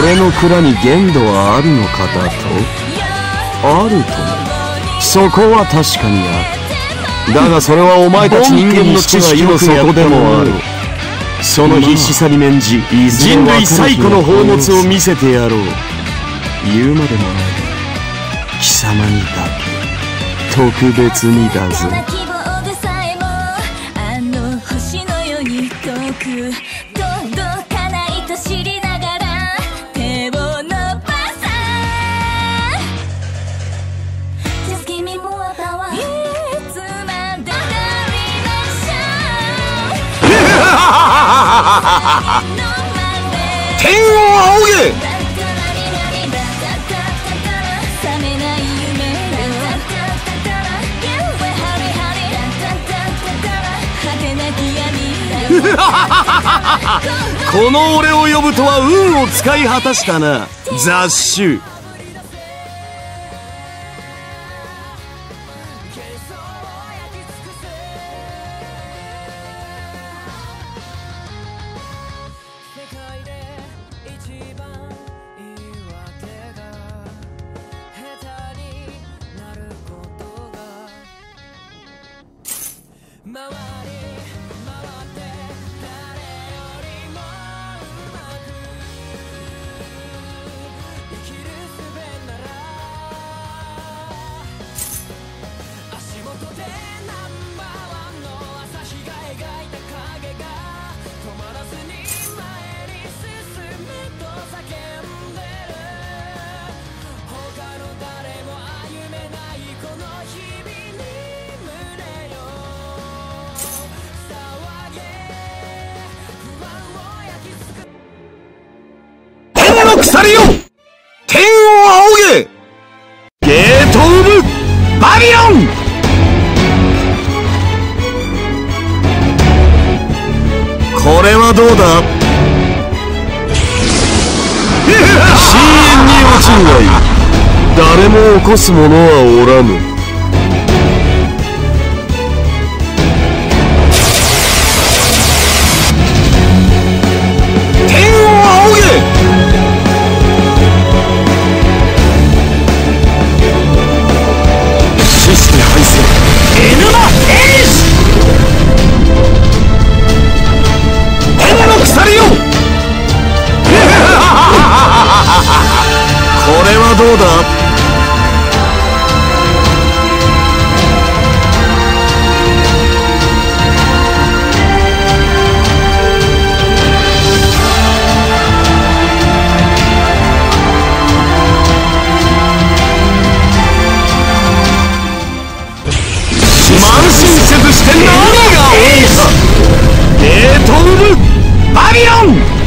俺の蔵に限度はあるのかだと。あるとも、そこは確かにある。だがそれはお前たち人間の知識の底でもある。その必死さに免じ、人類最古の宝物を見せてやろう。言うまでもない。貴様にだけ特別にだぞ。天を仰げ。この俺を呼ぶとは運を使い果たしたな、雑種。鎖よ、天を仰げ。ゲート・オブ・バビロン。これはどうだ。深淵に落ちるがいい。誰も起こす者はおらぬ。これはどうだ。慢心せずして何が王か。ゲート・オブ・バビロン。